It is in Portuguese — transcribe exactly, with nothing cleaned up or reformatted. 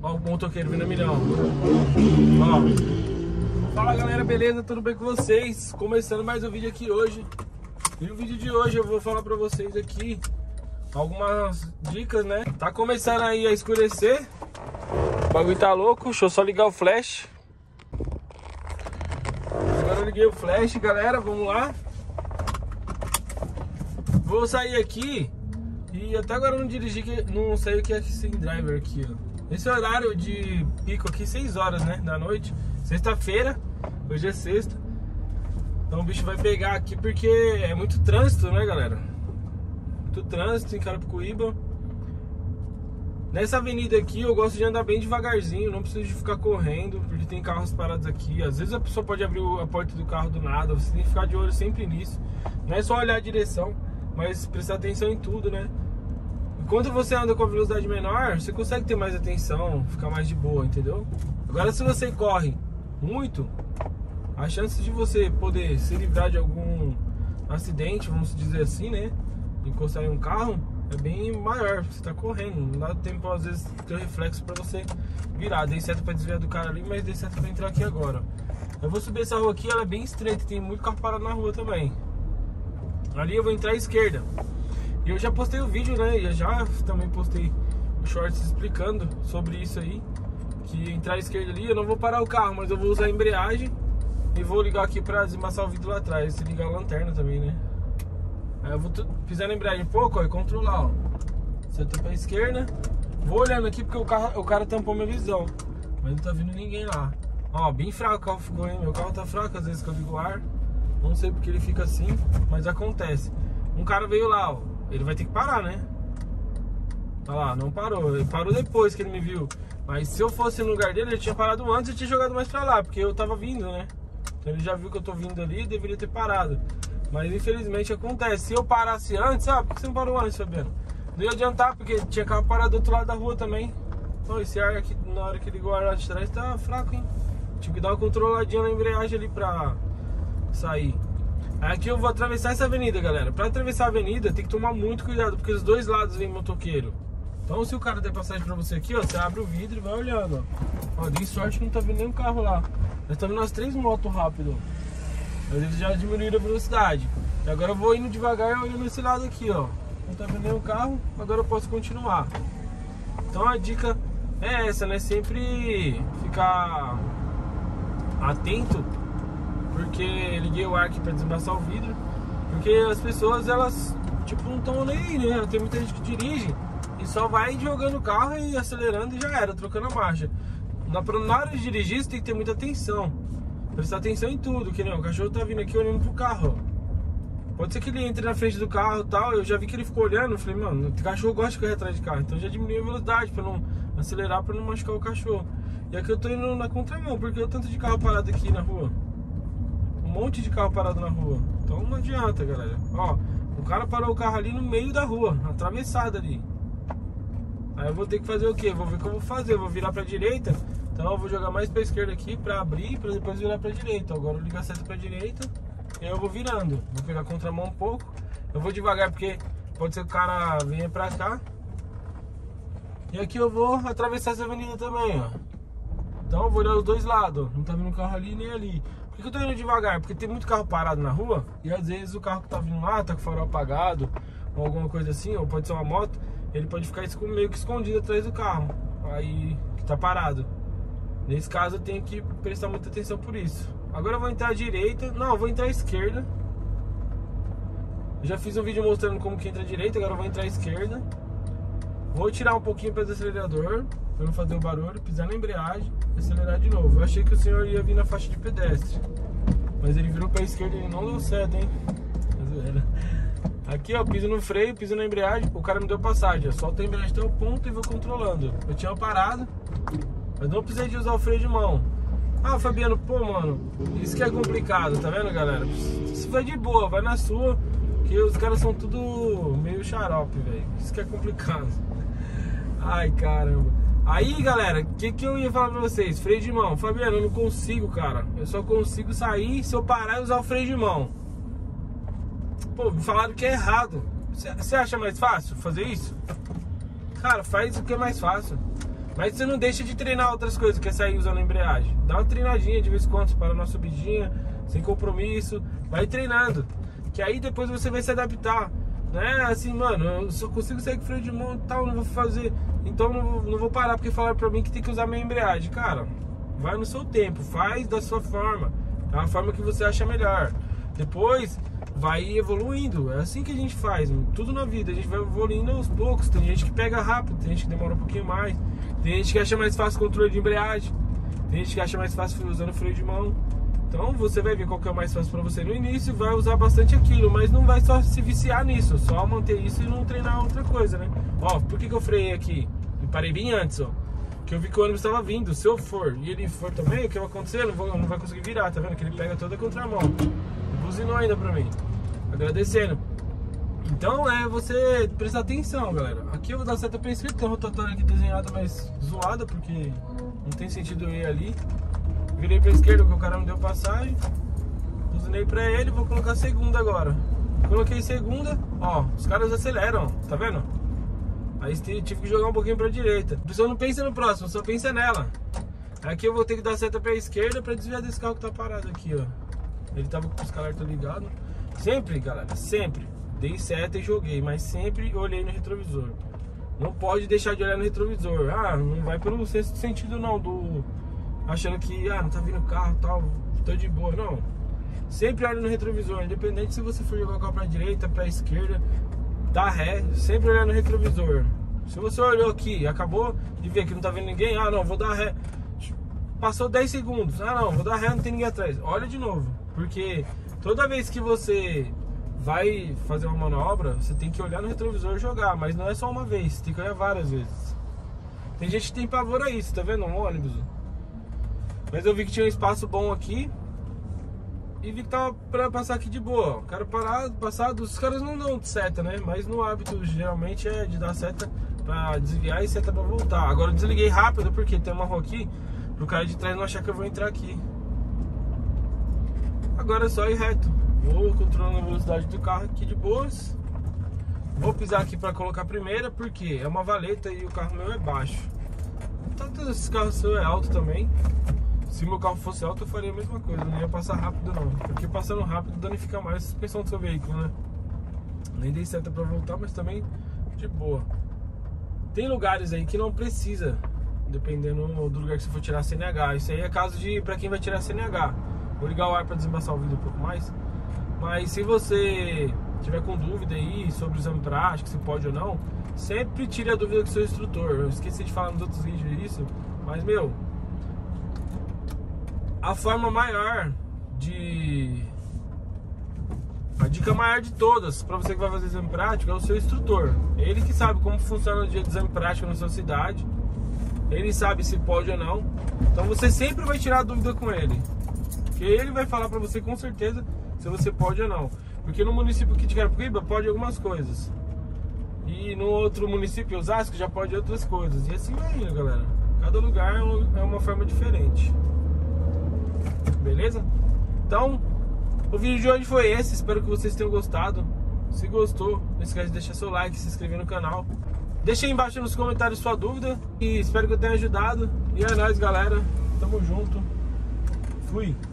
Ó o motoqueiro vindo a milhão. Ó. Fala galera, beleza? Tudo bem com vocês? Começando mais um vídeo aqui hoje. E no vídeo de hoje eu vou falar pra vocês aqui algumas dicas, né? Tá começando aí a escurecer. O bagulho tá louco. Deixa eu só ligar o flash. Agora eu liguei o flash, galera. Vamos lá. Vou sair aqui. E até agora eu não dirigi, não sei o que é sem driver aqui, ó. Esse horário de pico aqui, seis horas, né, da noite. Sexta-feira, hoje é sexta. Então o bicho vai pegar aqui porque é muito trânsito, né, galera? Muito trânsito em Carapicuíba. Nessa avenida aqui eu gosto de andar bem devagarzinho, não preciso de ficar correndo, porque tem carros parados aqui. Às vezes a pessoa pode abrir a porta do carro do nada, você tem que ficar de olho sempre nisso. Não é só olhar a direção, mas prestar atenção em tudo, né? Enquanto você anda com a velocidade menor, você consegue ter mais atenção, ficar mais de boa, entendeu? Agora se você corre muito, a chance de você poder se livrar de algum acidente, vamos dizer assim, né? Encostar em um carro, é bem maior, você tá correndo. Não dá tempo às vezes ter reflexo pra você virar. Dei certo pra desviar do cara ali, mas dei certo pra entrar aqui agora. Eu vou subir essa rua aqui, ela é bem estreita, tem muito carro parado na rua também. Ali eu vou entrar à esquerda. E eu já postei o vídeo, né? E eu já também postei o shorts explicando sobre isso aí. Que entrar à esquerda ali, eu não vou parar o carro, mas eu vou usar a embreagem. E vou ligar aqui pra desembaçar o vidro lá atrás. E ligar a lanterna também, né? Aí eu vou pisar na embreagem um pouco, ó, e controlar, ó. Senta pra esquerda. Vou olhando aqui porque o, carro, o cara tampou minha visão. Mas não tá vindo ninguém lá. Ó, bem fraco o carro ficou, hein? Meu carro tá fraco às vezes que eu ligo o ar. Não sei porque ele fica assim, mas acontece. Um cara veio lá, ó. Ele vai ter que parar, né? Olha lá, não parou. Ele parou depois que ele me viu. Mas se eu fosse no lugar dele, ele tinha parado antes e tinha jogado mais pra lá, porque eu tava vindo, né? Então ele já viu que eu tô vindo ali e deveria ter parado. Mas infelizmente acontece. Se eu parasse antes, ah, por que você não parou antes, Fabiano? Não ia adiantar, porque tinha carro parado do outro lado da rua também. Então esse ar aqui, na hora que ligou o ar lá de trás, tá fraco, hein? Tive que dar uma controladinha na embreagem ali pra sair. Aqui eu vou atravessar essa avenida, galera. Pra atravessar a avenida tem que tomar muito cuidado, porque os dois lados vem motoqueiro. Então se o cara der passagem pra você aqui, ó, você abre o vidro e vai olhando, ó. Ó, dei sorte que não tá vindo nenhum carro lá. Nós estamos nas três motos rápido. Mas eles já diminuíram a velocidade. E agora eu vou indo devagar olhando esse lado aqui, ó. Não tá vindo nenhum carro, agora eu posso continuar. Então a dica é essa, né? Sempre ficar atento. Porque liguei o ar aqui pra desembaçar o vidro. Porque as pessoas, elas, tipo, não estão nem aí, né? Tem muita gente que dirige e só vai jogando o carro e acelerando e já era, trocando a marcha. Na, na hora de dirigir, você tem que ter muita atenção. Prestar atenção em tudo, que nem o cachorro tá vindo aqui olhando pro carro, ó. Pode ser que ele entre na frente do carro e tal. Eu já vi que ele ficou olhando, eu falei, mano, o cachorro gosta de correr atrás de carro. Então já diminui a velocidade pra não acelerar, pra não machucar o cachorro. E aqui eu tô indo na contramão, porque eu tanto de carro parado aqui na rua. Um monte de carro parado na rua. Então não adianta, galera. Ó, o cara parou o carro ali no meio da rua, atravessada ali. Aí eu vou ter que fazer o quê? Vou ver o que eu vou fazer. Eu vou virar pra direita. Então eu vou jogar mais pra esquerda aqui pra abrir, pra depois virar pra direita. Agora eu ligo a seta pra direita e aí eu vou virando. Vou pegar a contramão um pouco. Eu vou devagar porque pode ser que o cara venha pra cá. E aqui eu vou atravessar essa avenida também, ó. Então eu vou olhar os dois lados. Não tá vindo carro ali nem ali. Por que eu tô indo devagar? Porque tem muito carro parado na rua e às vezes o carro que tá vindo lá tá com o farol apagado ou alguma coisa assim, ou pode ser uma moto, ele pode ficar meio que escondido atrás do carro aí que tá parado. Nesse caso eu tenho que prestar muita atenção por isso. Agora eu vou entrar à direita, não, eu vou entrar à esquerda. Eu já fiz um vídeo mostrando como que entra à direita, agora eu vou entrar à esquerda. Vou tirar um pouquinho o pé do acelerador pra não fazer o barulho, pisar na embreagem e acelerar de novo. Eu achei que o senhor ia vir na faixa de pedestre, mas ele virou pra esquerda e não deu certo, hein? Aqui, ó, piso no freio, piso na embreagem, o cara me deu passagem. Eu solto a embreagem até o ponto e vou controlando. Eu tinha parado, mas não precisei de usar o freio de mão. Ah, Fabiano, pô, mano, isso que é complicado, tá vendo, galera? Se vai de boa, vai na sua, que os caras são tudo meio xarope, velho. Isso que é complicado. Ai, caramba. Aí, galera, o que, que eu ia falar pra vocês? Freio de mão. Fabiano, eu não consigo, cara. Eu só consigo sair se eu parar e usar o freio de mão. Pô, me falaram que é errado. Você acha mais fácil fazer isso? Cara, faz o que é mais fácil. Mas você não deixa de treinar outras coisas, que é sair usando a embreagem. Dá uma treinadinha de vez em quando, para uma subidinha, sem compromisso, vai treinando. Que aí depois você vai se adaptar. Não é assim, mano, eu só consigo sair com freio de mão e tal, não vou fazer. Então não vou, não vou parar porque falaram pra mim que tem que usar minha embreagem. Cara, vai no seu tempo, faz da sua forma. É a forma que você acha melhor. Depois vai evoluindo. É assim que a gente faz, tudo na vida. A gente vai evoluindo aos poucos. Tem gente que pega rápido, tem gente que demora um pouquinho mais. Tem gente que acha mais fácil o controle de embreagem. Tem gente que acha mais fácil usando freio de mão. Então você vai ver qual que é o mais fácil pra você no início, vai usar bastante aquilo, mas não vai só se viciar nisso, só manter isso e não treinar outra coisa, né? Ó, por que que eu freiei aqui? Eu parei bem antes, ó. Que eu vi que o ônibus estava vindo. Se eu for e ele for também, o que vai acontecer? Eu não, vou, não vai conseguir virar, tá vendo? Que ele pega toda a contramão. Buzinou ainda pra mim, agradecendo. Então é você prestar atenção, galera. Aqui eu vou dar seta pra esquerda, tem uma rotatória aqui desenhada mais zoada, porque não tem sentido eu ir ali. Virei pra esquerda porque o cara me deu passagem. Buzinei pra ele, vou colocar segunda agora. Coloquei segunda, ó, os caras aceleram, tá vendo? Aí tive que jogar um pouquinho pra direita. A pessoa não pensa no próximo, só pensa nela. Aqui eu vou ter que dar seta pra esquerda pra desviar desse carro que tá parado aqui, ó. Ele tava com o pisca-alerta ligado. Sempre, galera, sempre dei seta e joguei, mas sempre olhei no retrovisor. Não pode deixar de olhar no retrovisor. Ah, não vai pelo sexto sentido não, do... achando que, ah, não tá vindo carro e tal, tô de boa, não. Sempre olha no retrovisor, independente se você for jogar o carro pra direita, pra esquerda, dá ré, sempre olhar no retrovisor. Se você olhou aqui, acabou de ver que não tá vendo ninguém, ah não, vou dar ré. Passou dez segundos, ah não, vou dar ré, não tem ninguém atrás. Olha de novo, porque toda vez que você vai fazer uma manobra, você tem que olhar no retrovisor e jogar, mas não é só uma vez, você tem que olhar várias vezes. Tem gente que tem pavor a isso, tá vendo? Um ônibus. Mas eu vi que tinha um espaço bom aqui e vi que tava pra passar aqui de boa. O cara parado, passado, os caras não dão seta, né? Mas no hábito geralmente é de dar seta pra desviar e seta pra voltar. Agora eu desliguei rápido porque tem uma rua aqui pro cara de trás não achar que eu vou entrar aqui. Agora é só ir reto. Vou controlando a velocidade do carro aqui de boas. Vou pisar aqui pra colocar a primeira porque é uma valeta e o carro meu é baixo. Todos esses carros seu é alto também. Se meu carro fosse alto eu faria a mesma coisa, não ia passar rápido não. Porque passando rápido danifica mais a suspensão do seu veículo, né? Nem dei seta pra voltar, mas também de boa. Tem lugares aí que não precisa, dependendo do lugar que você for tirar C N H. Isso aí é caso de pra quem vai tirar C N H. Vou ligar o ar pra desembaçar o vídeo um pouco mais. Mas se você tiver com dúvida aí sobre o exame prático, se pode ou não, sempre tire a dúvida com o seu instrutor. Eu esqueci de falar nos outros vídeos isso, mas meu, a forma maior de... a dica maior de todas para você que vai fazer exame prático é o seu instrutor. Ele que sabe como funciona o dia de exame prático na sua cidade. Ele sabe se pode ou não. Então você sempre vai tirar a dúvida com ele, porque ele vai falar para você com certeza se você pode ou não. Porque no município aqui de Carapicuíba pode algumas coisas, e no outro município, Osasco, já pode outras coisas. E assim vai indo, galera. Cada lugar é uma forma diferente. Beleza? Então, o vídeo de hoje foi esse. Espero que vocês tenham gostado. Se gostou, não esquece de deixar seu like, se inscrever no canal. Deixa aí embaixo nos comentários sua dúvida. E espero que eu tenha ajudado. E é nóis, galera. Tamo junto. Fui.